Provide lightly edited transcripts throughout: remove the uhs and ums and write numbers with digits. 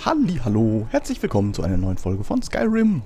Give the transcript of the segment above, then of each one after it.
Hallihallo, herzlich willkommen zu einer neuen Folge von Skyrim.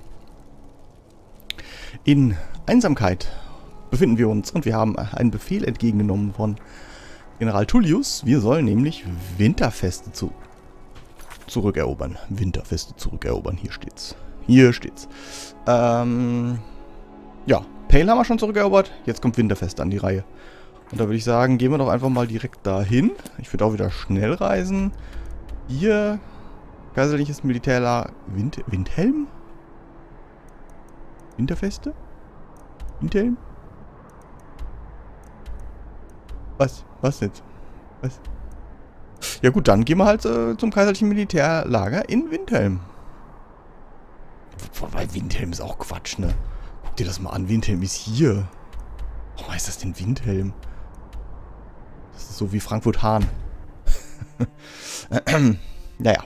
In Einsamkeit befinden wir uns und wir haben einen Befehl entgegengenommen von General Tullius. Wir sollen nämlich Winterfeste zurückerobern. Winterfeste zurückerobern, hier steht's. Hier steht's. Ja, Pale haben wir schon zurückerobert, jetzt kommt Winterfest an die Reihe. Und da würde ich sagen, gehen wir doch einfach mal direkt dahin. Ich würde auch wieder schnell reisen. Hier... Kaiserliches Militärlager. Windhelm? Winterfeste? Windhelm? Was? Was jetzt? Was? Ja gut, dann gehen wir halt zum Kaiserlichen Militärlager in Windhelm. Wobei Windhelm ist auch Quatsch, ne? Guck dir das mal an, Windhelm ist hier. Warum heißt das denn Windhelm? Das ist so wie Frankfurt-Hahn. Naja.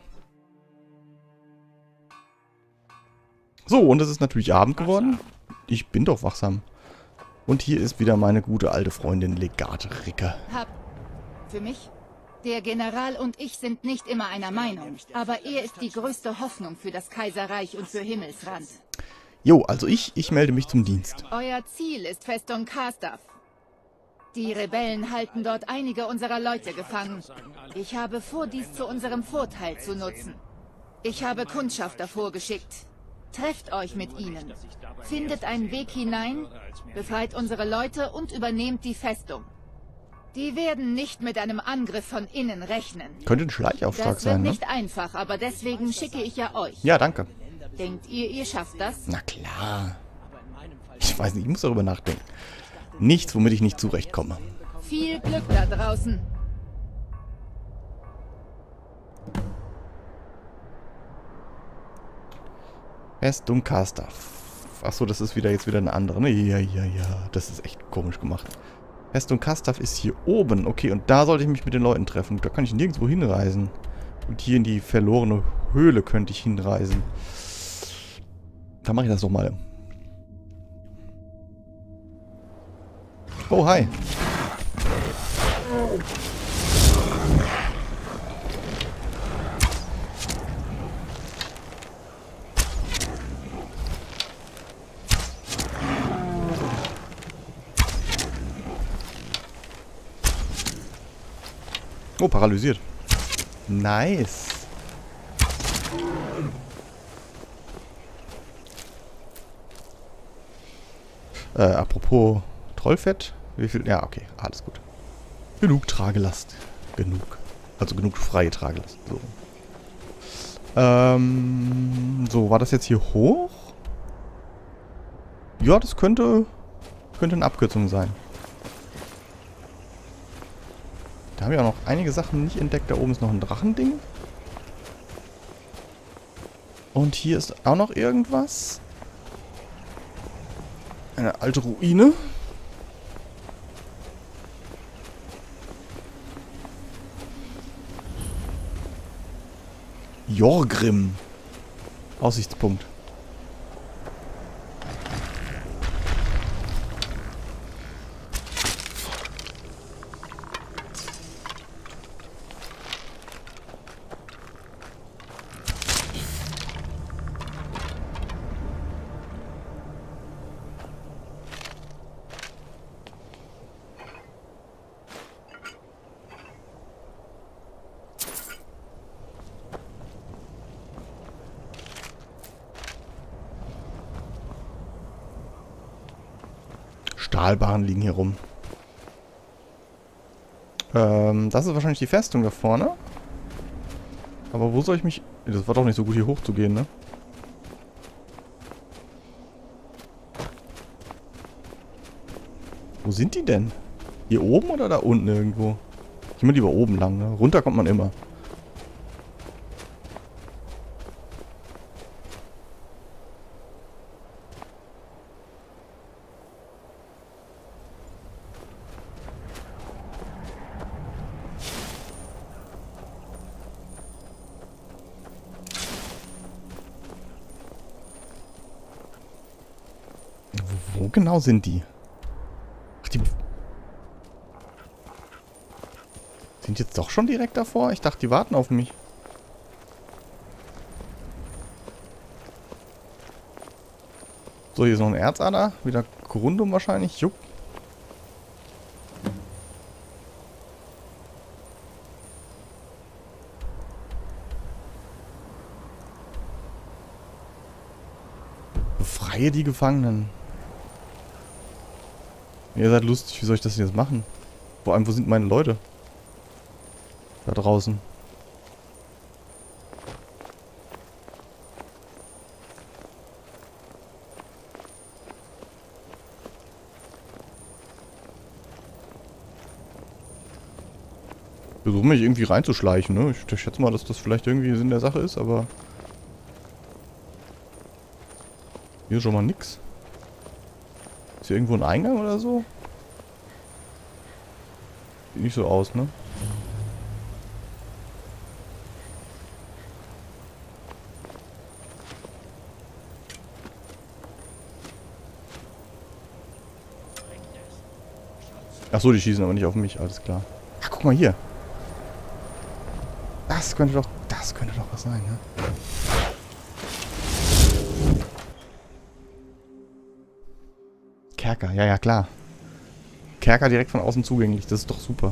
So, und es ist natürlich Abend geworden. Ich bin doch wachsam. Und hier ist wieder meine gute alte Freundin Legat Ricke. Für mich? Der General und ich sind nicht immer einer Meinung, aber er ist die größte Hoffnung für das Kaiserreich und für Himmelsrand. Jo, also ich melde mich zum Dienst. Euer Ziel ist Festung Karstaff. Die Rebellen halten dort einige unserer Leute gefangen. Ich habe vor, dies zu unserem Vorteil zu nutzen. Ich habe Kundschafter vorgeschickt. Trefft euch mit ihnen. Findet einen Weg hinein, befreit unsere Leute und übernehmt die Festung. Die werden nicht mit einem Angriff von innen rechnen. Könnte ein Schleichauftrag sein, ne? Das wird nicht einfach, aber deswegen schicke ich ja euch. Ja, danke. Denkt ihr, ihr schafft das? Na klar. Ich weiß nicht, ich muss darüber nachdenken. Nichts, womit ich nicht zurechtkomme. Viel Glück da draußen. Festung Karstaff. Achso, das ist jetzt wieder eine andere. Ne? Ja. Das ist echt komisch gemacht. Festung Karstaff ist hier oben. Okay, und da sollte ich mich mit den Leuten treffen. Da kann ich nirgendwo hinreisen. Und hier in die verlorene Höhle könnte ich hinreisen. Da mache ich das doch mal. Oh, hi. Oh, paralysiert. Nice. Apropos Trollfett. Wie viel? Ja, okay. Alles gut. Genug Tragelast. Genug. Also genug freie Tragelast. So. So, war das jetzt hier hoch? Ja, das könnte eine Abkürzung sein. Da haben wir auch noch einige Sachen nicht entdeckt. Da oben ist noch ein Drachending. Und hier ist auch noch irgendwas. Eine alte Ruine. Jorgrim. Aussichtspunkt. Stahlbarren liegen hier rum. Das ist wahrscheinlich die Festung da vorne. Aber wo soll ich mich... Das war doch nicht so gut, hier hoch zu gehen, ne? Wo sind die denn? Hier oben oder da unten irgendwo? Ich gehe mal lieber oben lang, ne? Runter kommt man immer. Wo genau sind die? Ach, die sind jetzt doch schon direkt davor? Ich dachte, die warten auf mich. So, hier ist noch ein Erzader. Wieder Corundum wahrscheinlich. Jupp. Befreie die Gefangenen. Ihr seid lustig. Wie soll ich das denn jetzt machen? Vor allem, wo sind meine Leute? Da draußen. Ich versuche mich irgendwie reinzuschleichen, ne? Ich schätze mal, dass das vielleicht irgendwie Sinn der Sache ist, aber... Hier ist schon mal nix. Ist hier irgendwo ein Eingang oder so? Sieht nicht so aus, ne? Achso, die schießen aber nicht auf mich, alles klar. Ach, guck mal hier. Das könnte doch was sein, ne? Kerker, ja, ja, klar. Kerker direkt von außen zugänglich, das ist doch super.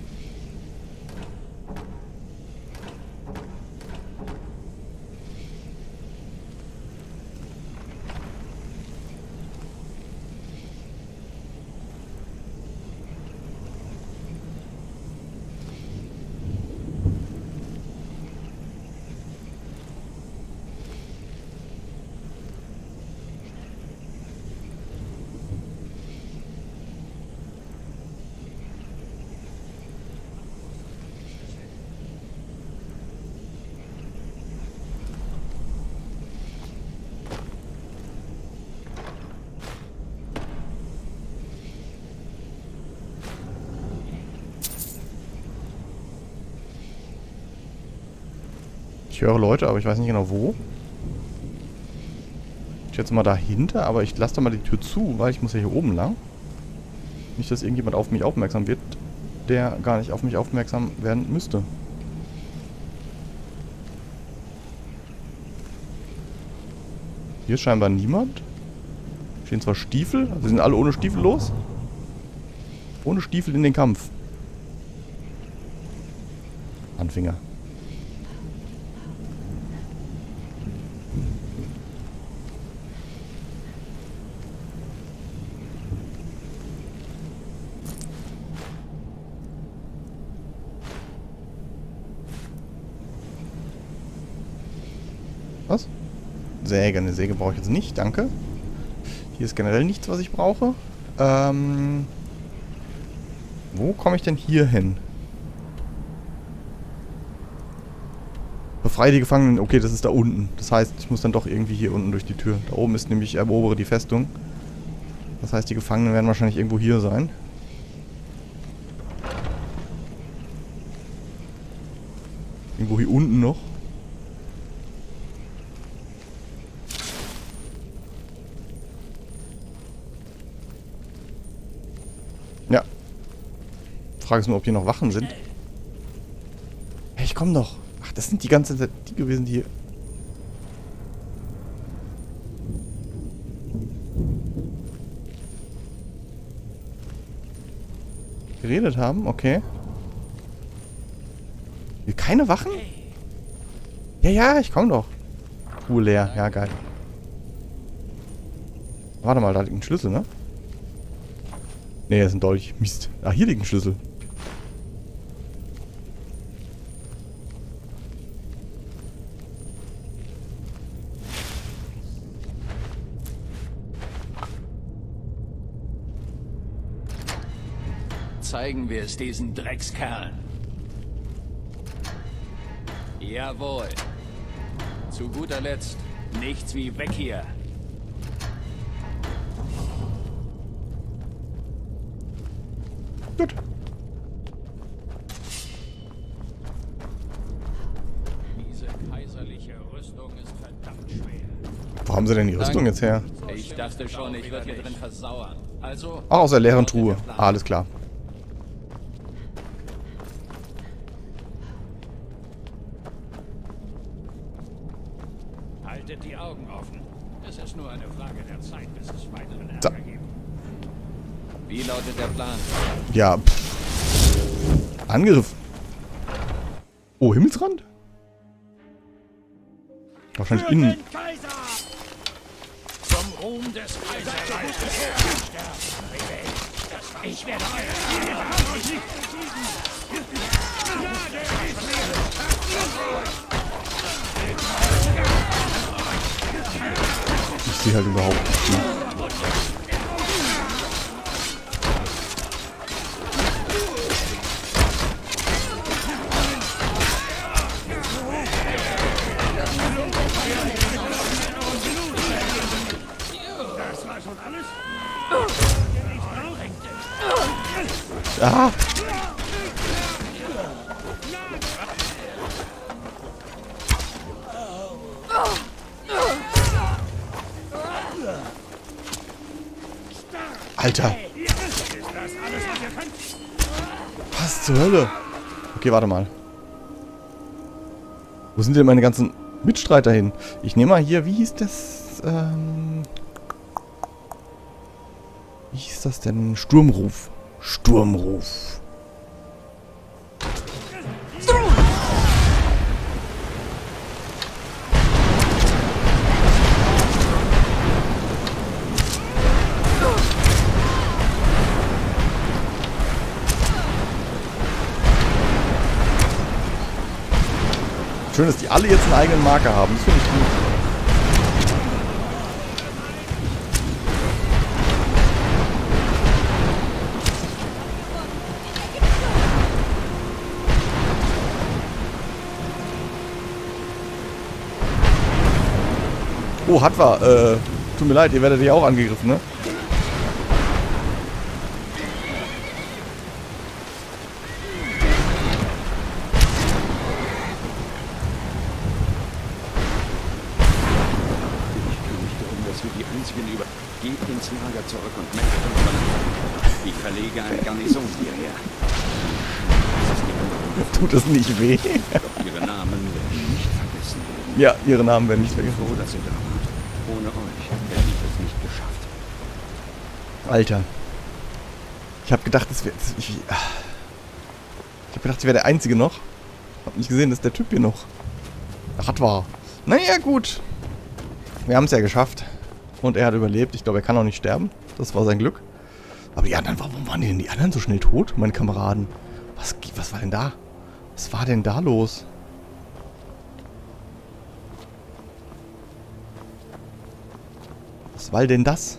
Ich höre Leute, aber ich weiß nicht genau wo. Ich schätze mal dahinter, aber ich lasse da mal die Tür zu, weil ich muss ja hier oben lang. Nicht, dass irgendjemand auf mich aufmerksam wird, der gar nicht auf mich aufmerksam werden müsste. Hier ist scheinbar niemand. Stehen zwar Stiefel, also sind alle ohne Stiefel los. Ohne Stiefel in den Kampf. Anfänger. Was? Säge. Eine Säge brauche ich jetzt nicht, danke. Hier ist generell nichts, was ich brauche. Wo komme ich denn hier hin? Befreie die Gefangenen. Okay, das ist da unten. Das heißt, ich muss dann doch irgendwie hier unten durch die Tür. Da oben ist nämlich, erobere die Festung. Das heißt, die Gefangenen werden wahrscheinlich irgendwo hier sein. Irgendwo hier unten noch. Ja. Frage ist nur, ob hier noch Wachen sind. Hey, ich komm doch. Ach, das sind die ganze Zeit die gewesen, die hier... geredet haben, okay. Hier keine Wachen? Ja, ja, ich komm doch. Leer, ja, geil. Warte mal, da liegt ein Schlüssel, ne? Ne, das ist ein Dolch. Mist. Ah, hier liegt ein Schlüssel. Zeigen wir es diesen Dreckskerlen. Jawohl. Zu guter Letzt, nichts wie weg hier. Gut. Diese kaiserliche Rüstung ist verdammt schwer. Wo haben sie denn die Rüstung jetzt her? Ich dachte schon, ich würde hier drin versauern. Also... Ach, aus der leeren Truhe. Ah, alles klar. Haltet die Augen offen. Es ist nur eine Frage der Zeit, bis es weiteren So. Ärger gibt. Wie lautet der Plan? Ja, Angriff. Oh, Himmelsrand? Wahrscheinlich innen. Kaiser! Zum Ruhm des Kaiserreiches. Ich werde euch nicht Ich sehe halt überhaupt nichts mehr. Das war schon alles? Ah! Alter! Was zur Hölle? Okay, warte mal. Wo sind denn meine ganzen Mitstreiter hin? Ich nehme mal hier, wie hieß das? Wie hieß das denn? Sturmruf. Sturmruf. Schön, dass die alle jetzt einen eigenen Marker haben. Das finde ich gut. Oh, Hatwa, tut mir leid, ihr werdet ja auch angegriffen, ne? Geht ins Lager zurück und meldet uns an. Ich verlege eine Garnison hierher. Tut es nicht weh? Doch ihre Namen werden nicht vergessen. Ja, ihre Namen werden nicht vergessen. Froh, dass ihr da wart. Ohne euch hätte ich es nicht geschafft. Alter. Ich habe gedacht, es wäre... Ich habe gedacht, ich wäre der Einzige noch. Hab nicht gesehen, dass der Typ hier noch... Hatwa. Naja, gut. Wir haben es ja geschafft. Und er hat überlebt. Ich glaube, er kann auch nicht sterben. Das war sein Glück. Aber die anderen, warum waren denn die anderen so schnell tot? Meine Kameraden. Was war denn da? Was war denn da los? Was war denn das?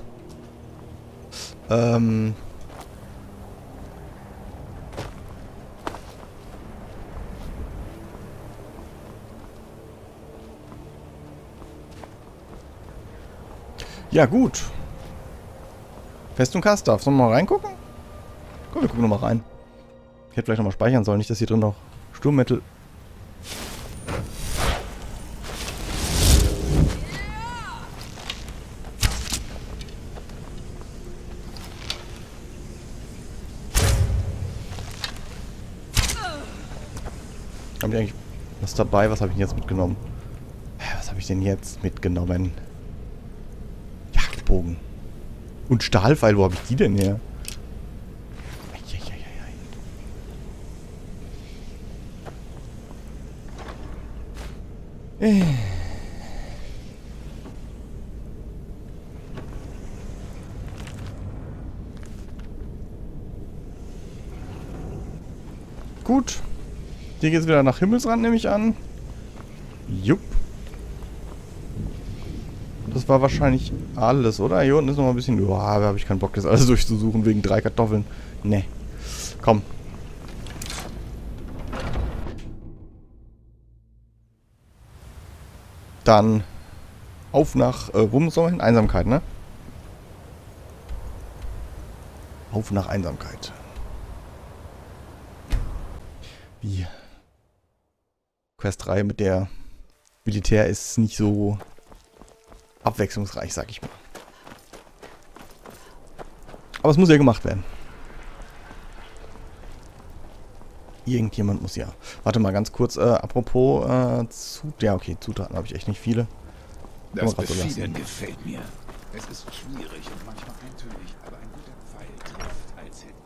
Ja, gut. Festung Kastorf. Sollen wir mal reingucken? Komm, wir gucken nochmal rein. Ich hätte vielleicht nochmal speichern sollen. Nicht, dass hier drin noch Sturmmittel... Haben die eigentlich was dabei? Was habe ich denn jetzt mitgenommen? Was habe ich denn jetzt mitgenommen? Jagdbogen. Und Stahlpfeil, wo habe ich die denn her? Gut. Hier geht es wieder nach Himmelsrand, nehme ich an. Jupp. Das war wahrscheinlich alles, oder? Hier unten ist noch mal ein bisschen... Boah, da habe ich keinen Bock, das alles durchzusuchen wegen 3 Kartoffeln. Ne. Komm. Dann auf nach... wo muss man hin? Einsamkeit, ne? Auf nach Einsamkeit. Wie? Quest 3 mit der Militär ist nicht so abwechslungsreich, sag ich mal. Aber es muss ja gemacht werden. Irgendjemand muss ja. Warte mal ganz kurz, apropos ja okay, Zutaten habe ich echt nicht viele. Kann Das man grad so lassen. Befieden gefällt mir. Es ist schwierig und manchmal eintönig, aber ein guter Pfeil trifft als Hit.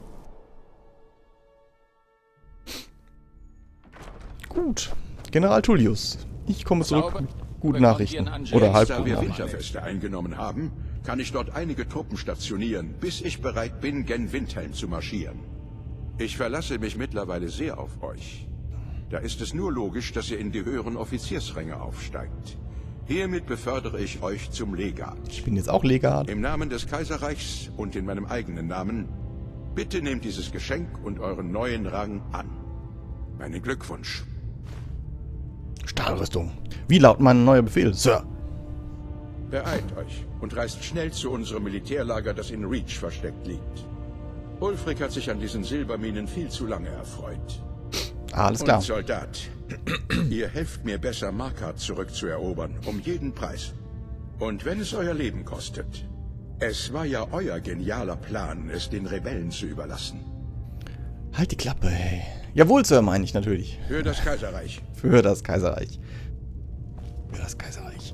Gut. General Tullius. Ich komme zurück Sauber. mit guten Bekommt Nachrichten. ihr einen Angel? Oder halb Da guten wir Nachrichten. Winterfeste eingenommen haben, kann ich dort einige Truppen stationieren, bis ich bereit bin, gen Windhelm zu marschieren. Ich verlasse mich mittlerweile sehr auf euch. Da ist es nur logisch, dass ihr in die höheren Offiziersränge aufsteigt. Hiermit befördere ich euch zum Legat. Ich bin jetzt auch Legat. Im Namen des Kaiserreichs und in meinem eigenen Namen, bitte nehmt dieses Geschenk und euren neuen Rang an. Meinen Glückwunsch. Stahlrüstung. Wie lautet mein neuer Befehl, Sir? Beeilt euch und reist schnell zu unserem Militärlager, das in Reach versteckt liegt. Ulfric hat sich an diesen Silberminen viel zu lange erfreut. Alles klar. Und Soldat, ihr helft mir besser, Markart zurückzuerobern, um jeden Preis. Und wenn es euer Leben kostet. Es war ja euer genialer Plan, es den Rebellen zu überlassen. Halt die Klappe, hey. Jawohl, Sir, meine ich natürlich. Für das Kaiserreich. Für das Kaiserreich. Für das Kaiserreich.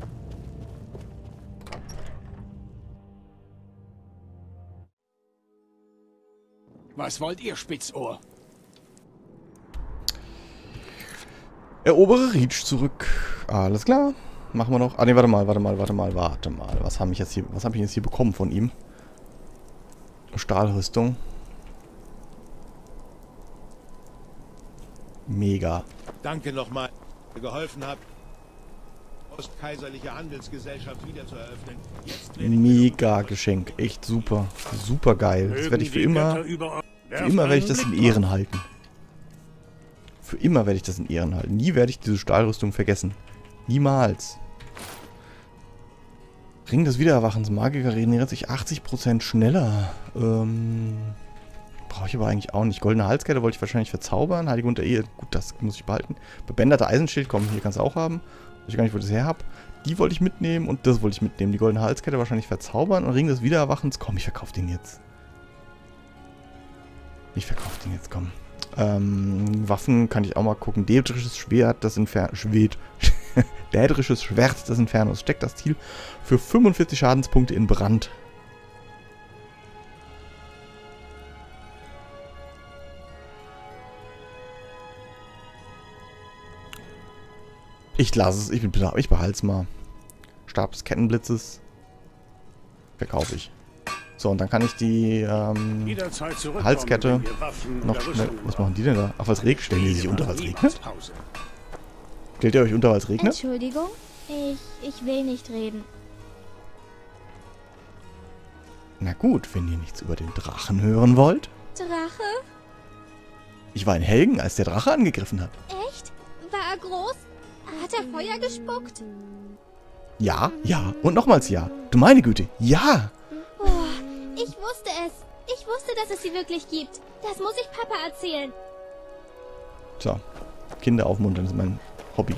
Was wollt ihr, Spitzohr? Erobere Reach zurück. Alles klar. Machen wir noch. Ah, ne, warte mal. Was habe ich jetzt hier bekommen von ihm? Stahlrüstung. Mega. Danke nochmal, dass ihr geholfen habt, Ostkaiserliche Handelsgesellschaft wieder zu eröffnen. Jetzt werde ich Mega Geschenk. Echt super. Super geil. Das werde ich für immer werde ich das in Ehren halten. Für immer werde ich das in Ehren halten. Nie werde ich diese Stahlrüstung vergessen. Niemals. Ring des Wiedererwachens. Magiker regeneriert sich 80% schneller. Brauche ich aber eigentlich auch nicht. Goldene Halskette wollte ich wahrscheinlich verzaubern. Heilige unter Ehe. Gut, das muss ich behalten. Bebänderte Eisenschild. Komm, hier kannst du auch haben. Weiß ich gar nicht, wo ich das her habe. Die wollte ich mitnehmen und das wollte ich mitnehmen. Die goldene Halskette wahrscheinlich verzaubern. Und Ring des Wiedererwachens. Komm, ich verkaufe den jetzt. Ich verkaufe den jetzt, komm. Waffen kann ich auch mal gucken. Dädrisches Schwert, das Dädrisches Schwert des Infernos. Steckt das Ziel für 45 Schadenspunkte in Brand. Ich lasse es. Ich behalte es mal. Stab des Kettenblitzes. Verkaufe ich. So, und dann kann ich die Halskette noch schnell... Was machen die denn da? Ach, was regnet? Stellen die sich unter, weil es regnet? Stellt ihr euch unter, weil es regnet? Entschuldigung, ich will nicht reden. Na gut, wenn ihr nichts über den Drachen hören wollt. Drache? Ich war in Helgen, als der Drache angegriffen hat. Echt? War er groß? Hat er Feuer gespuckt? Ja, ja und nochmals ja. Du meine Güte, ja. Oh, ich wusste es. Ich wusste, dass es sie wirklich gibt. Das muss ich Papa erzählen. So, Kinder aufmuntern ist mein Hobby.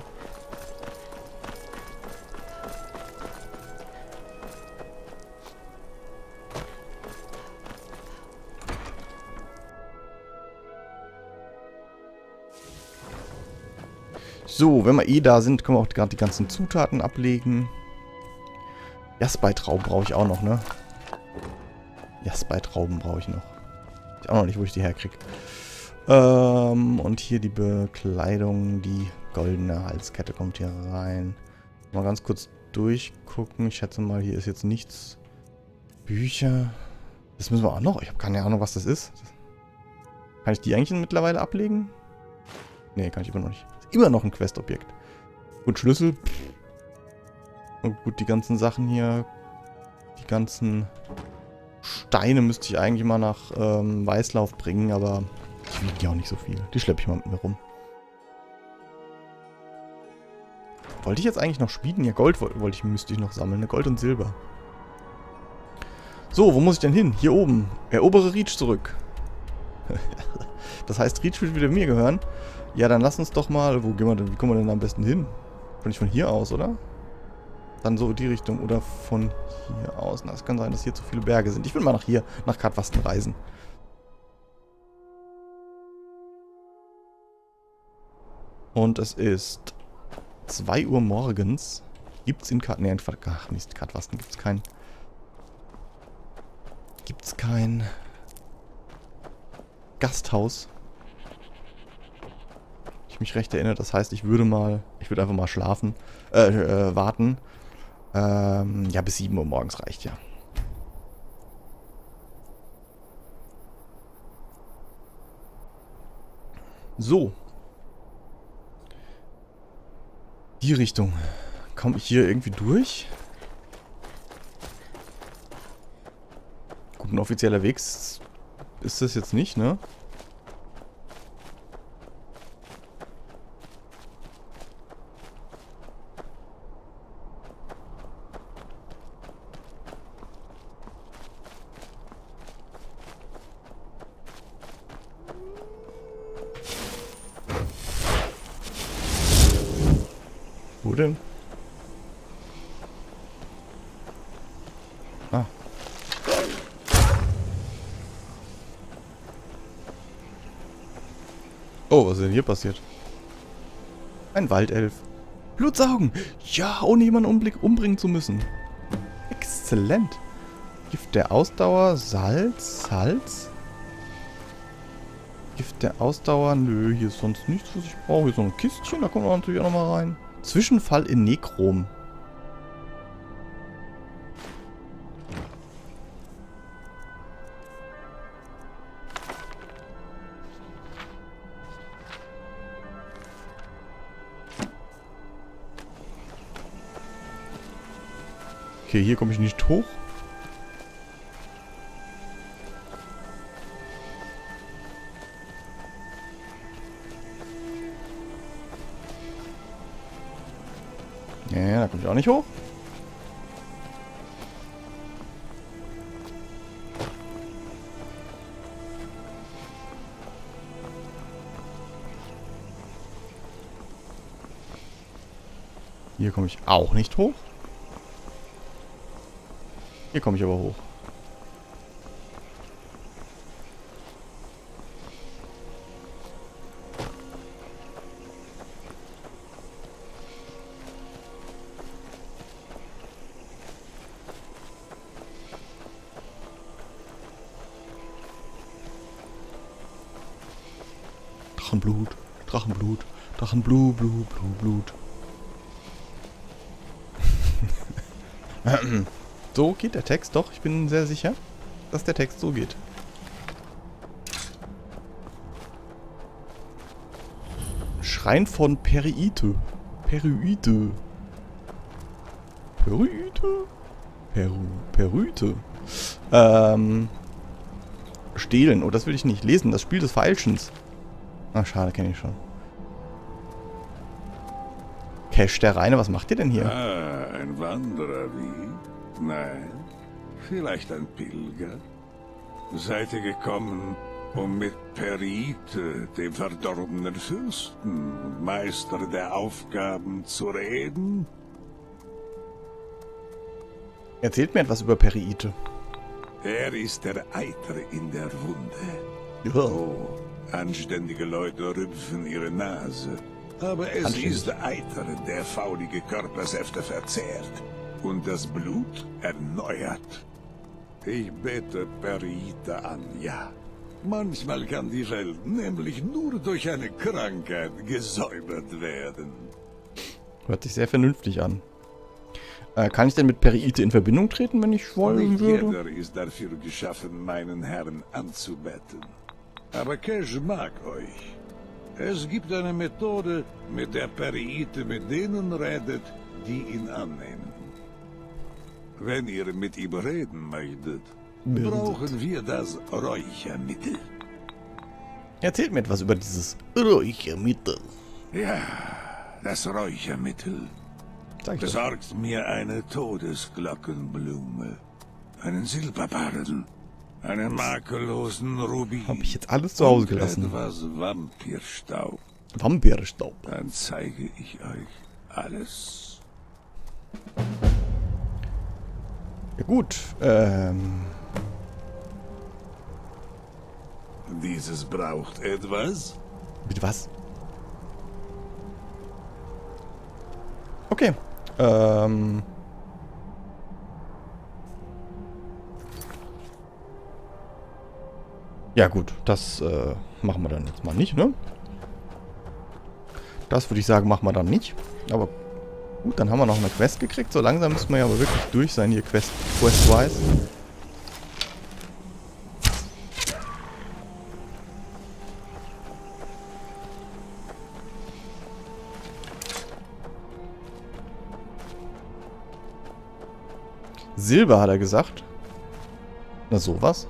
So, wenn wir eh da sind, können wir auch gerade die ganzen Zutaten ablegen. Jaspertrauben brauche ich auch noch, ne? Jaspertrauben brauche ich noch. Ich auch noch nicht, wo ich die herkriege. Und hier die Bekleidung, die goldene Halskette kommt hier rein. Mal ganz kurz durchgucken. Ich schätze mal, hier ist jetzt nichts. Bücher. Das müssen wir auch noch. Ich habe keine Ahnung, was das ist. Kann ich die eigentlich mittlerweile ablegen? Nee, kann ich immer noch nicht. Ist immer noch ein Questobjekt. Gut, Schlüssel. Und gut, die ganzen Sachen hier. Die ganzen Steine müsste ich eigentlich mal nach Weißlauf bringen, aber ich wiege ja auch nicht so viel. Die schleppe ich mal mit mir rum. Wollte ich jetzt eigentlich noch Schmieden? Ja, Gold müsste ich noch sammeln. Ne? Gold und Silber. So, wo muss ich denn hin? Hier oben. Erobere Reach zurück. Das heißt, Reach wird wieder mir gehören. Ja, dann lass uns doch mal... Wo gehen wir denn? Wie kommen wir denn am besten hin? Nicht von hier aus, oder? Dann so in die Richtung. Oder von hier aus. Na, es kann sein, dass hier zu viele Berge sind. Ich will mal nach Kartwasten reisen. Und es ist 2 Uhr morgens. Gibt's in Karten? Ne, ach Mist, Kartwasten gibt's keinen. Gibt's kein Gasthaus. Ich mich recht erinnere, das heißt, ich würde einfach mal schlafen, warten. Ja, bis 7 Uhr morgens reicht ja. So. Die Richtung. Komme ich hier irgendwie durch? Gut, ein offizieller Weg ist das jetzt nicht, ne? Wo denn? Ah. Oh, was ist denn hier passiert? Ein Waldelf. Blutsaugen! Ja, ohne jemanden umbringen zu müssen. Exzellent. Gift der Ausdauer, Salz. Gift der Ausdauer, nö, hier ist sonst nichts, was ich brauche. Hier ist so ein Kistchen, da kommt man natürlich auch nochmal rein. Zwischenfall in Nekrom. Okay, hier komme ich nicht hoch. Ja, da komme ich auch nicht hoch. Hier komme ich auch nicht hoch. Hier komme ich aber hoch. Drachenblut, Drachenblut, Drachenblut, Blut. So geht der Text doch. Ich bin sehr sicher, dass der Text so geht. Schrein von Periite. Periite. Stehlen. Oh, das will ich nicht. Lesen. Das Spiel des Feilschens. Ach, schade, kenne ich schon. Cash der Reine, was macht ihr denn hier? Ah, ein Wanderer wie? Nein, vielleicht ein Pilger. Seid ihr gekommen, um mit Periite, dem verdorbenen Fürsten und Meister der Aufgaben, zu reden? Erzählt mir etwas über Periite. Er ist der Eiter in der Wunde. Ja. Oh, anständige Leute rümpfen ihre Nase. Aber es ist der Eiter, der faulige Körpersäfte verzehrt und das Blut erneuert. Ich bete Periite an, ja. Manchmal kann die Welt nämlich nur durch eine Krankheit gesäubert werden. Hört sich sehr vernünftig an. Kann ich denn mit Periite in Verbindung treten, wenn ich wollen würde? Nicht jeder ist dafür geschaffen, meinen Herrn anzubeten. Aber Cash mag euch. Es gibt eine Methode, mit der Periite mit denen redet, die ihn annehmen. Wenn ihr mit ihm reden möchtet, brauchen wir das Räuchermittel. Erzählt mir etwas über dieses Räuchermittel. Ja, das Räuchermittel. Besorgt mir eine Todesglockenblume, einen Silberbarren, einen makellosen Rubin. Hab ich jetzt alles zu Hause gelassen? Etwas Vampirstaub. Vampirstaub. Dann zeige ich euch alles. Ja gut, Dieses braucht etwas. Mit was? Okay. Ja gut, das machen wir dann jetzt mal nicht, ne? Das würde ich sagen, machen wir dann nicht. Aber gut, dann haben wir noch eine Quest gekriegt. So langsam müssen wir ja aber wirklich durch sein hier, Quest-wise. Silber, hat er gesagt. Na sowas.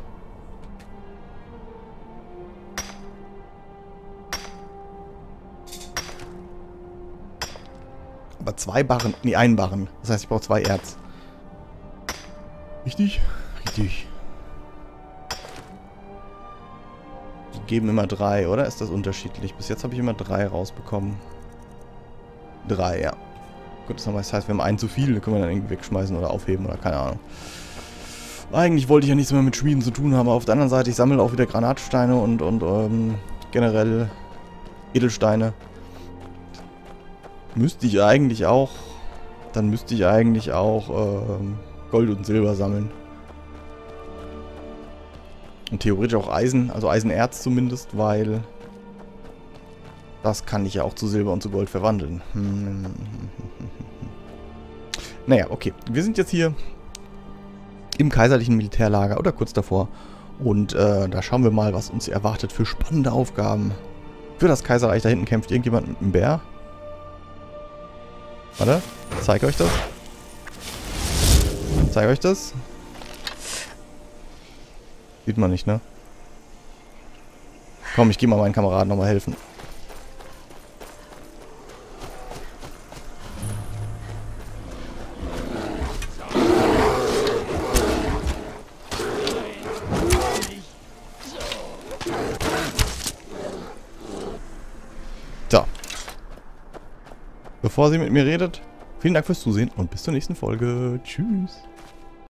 Aber 2 Barren, nee, 1 Barren. Das heißt, ich brauche 2 Erz. Richtig? Richtig. Die geben immer 3, oder? Ist das unterschiedlich? Bis jetzt habe ich immer 3 rausbekommen. 3, ja. Gut, das heißt, wir haben 1 zu viel, da können wir dann irgendwie wegschmeißen oder aufheben oder keine Ahnung. Eigentlich wollte ich ja nichts mehr mit Schmieden zu tun haben, aber auf der anderen Seite, ich sammle auch wieder Granatsteine und generell Edelsteine. Müsste ich eigentlich auch, dann müsste ich eigentlich auch Gold und Silber sammeln. Und theoretisch auch Eisen, also Eisenerz zumindest, weil das kann ich ja auch zu Silber und zu Gold verwandeln. Naja, okay. Wir sind jetzt hier im kaiserlichen Militärlager oder kurz davor. Und da schauen wir mal, was uns erwartet für spannende Aufgaben. Für das Kaiserreich da hinten kämpft irgendjemand mit einem Bär. Warte, zeig euch das. Zeig euch das. Sieht man nicht, ne? Komm, ich gehe mal meinen Kameraden nochmal helfen. So. Bevor sie mit mir redet, vielen Dank fürs Zusehen und bis zur nächsten Folge. Tschüss.